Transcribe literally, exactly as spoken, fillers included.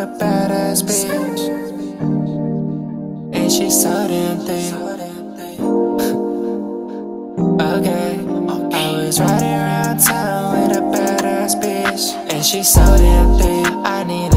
a badass bitch, and she so damn thick. Okay, I was riding around town with a badass bitch, and she so damn thick. I need